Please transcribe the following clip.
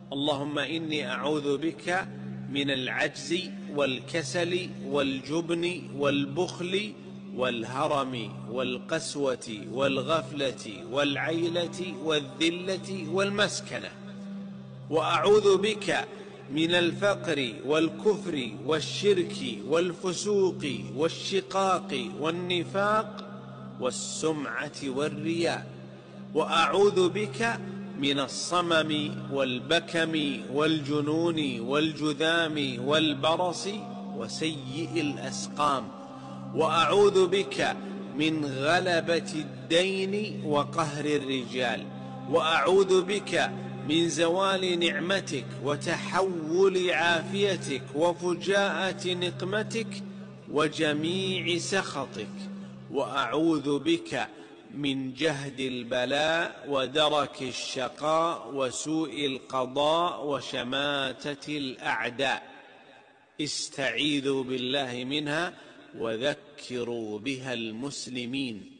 اللهم إني أعوذ بك من العجز والكسل والجبن والبخل والهرم والقسوة والغفلة والعيلة والذلة والمسكنة، وأعوذ بك من الفقر والكفر والشرك والفسوق والشقاق والنفاق والسمعة والرياء، وأعوذ بك من الصمم والبكم والجنون والجذام والبرص وسيء الأسقام، وأعوذ بك من غلبة الدين وقهر الرجال، وأعوذ بك من زوال نعمتك وتحول عافيتك وفجاءة نقمتك وجميع سخطك، وأعوذ بك من جهد البلاء ودرك الشقاء وسوء القضاء وشماتة الأعداء. استعيذوا بالله منها وذكروا بها المسلمين.